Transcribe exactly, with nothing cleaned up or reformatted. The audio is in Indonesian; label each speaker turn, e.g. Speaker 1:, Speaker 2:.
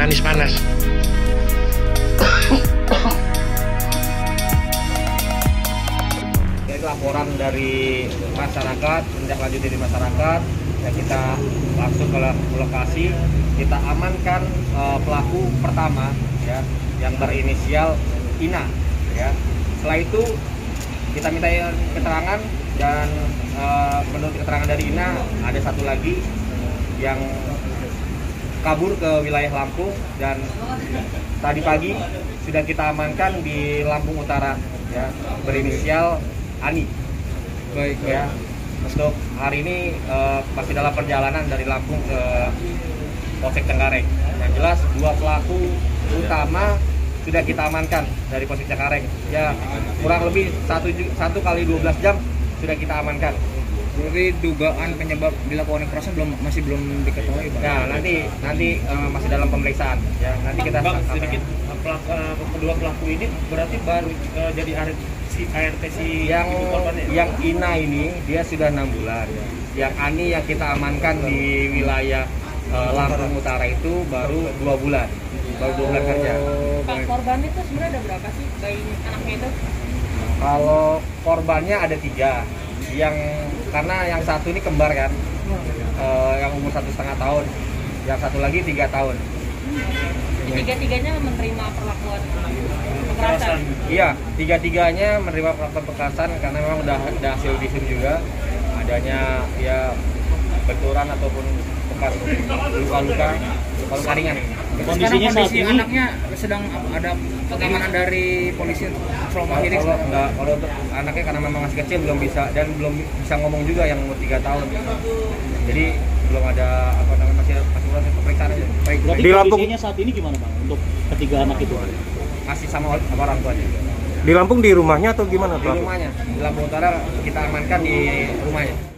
Speaker 1: manis panas.
Speaker 2: Jadi laporan dari masyarakat, tindak lanjut dari masyarakat, ya kita langsung ke lokasi, kita amankan uh, pelaku pertama, ya, yang berinisial Ina, ya. Setelah itu kita minta keterangan dan uh, menurut keterangan dari Ina ada satu lagi yang kabur ke wilayah Lampung dan tadi pagi sudah kita amankan di Lampung Utara, ya, berinisial Ani.
Speaker 3: Baik,
Speaker 2: ya. Untuk hari ini uh, masih dalam perjalanan dari Lampung ke Polsek Cengkareng. Yang jelas dua pelaku utama sudah kita amankan dari Polsek Cengkareng. Ya, kurang lebih satu satu kali dua belas jam sudah kita amankan.
Speaker 3: Jadi dugaan penyebab dilakukan kekerasan belum masih belum diketahui, Bang.
Speaker 2: Ya, nanti nanti uh, masih dalam pemeriksaan. Ya, nanti kita
Speaker 4: Bang, sedikit pelaku, uh, kedua pelaku ini berarti baru uh, jadi A R T si A R T si
Speaker 2: yang
Speaker 4: ibu korbannya, ya?
Speaker 2: yang Ina ini dia sudah enam bulan. Yang Ani yang kita amankan di wilayah uh, Lampung Utara itu baru dua bulan. Baru dua bulan kerja.
Speaker 5: Pak, korban itu sebenarnya ada berapa sih bayi anaknya itu?
Speaker 2: Kalau korbannya ada tiga, yang karena yang satu ini kembar kan, uh, yang umur satu setengah tahun, yang satu lagi tiga tahun.
Speaker 5: Tiga-tiganya menerima perlakuan kekerasan.
Speaker 2: Iya, tiga-tiganya menerima perlakuan kekerasan karena memang udah ada hasil visum juga, adanya ya benturan ataupun bekas luka-luka, luka ringan.
Speaker 3: Kondisinya saat ini anaknya sedang ada penanganan dari polisi trauma healing.
Speaker 2: Kalau enggak, kalau untuk anaknya karena memang masih kecil belum bisa dan belum bisa ngomong juga yang umur tiga tahun. Jadi belum ada apa namanya masih masih proses pemeriksaan aja.
Speaker 3: Baik,
Speaker 6: berarti
Speaker 1: Di Lampung-
Speaker 6: kondisinya saat ini gimana, Bang, untuk ketiga anak itu?
Speaker 2: Masih sama, sama orang tuanya.
Speaker 1: Di Lampung di rumahnya atau gimana,
Speaker 2: Di
Speaker 1: Pak?
Speaker 2: rumahnya, di Lampung Utara kita amankan di rumahnya.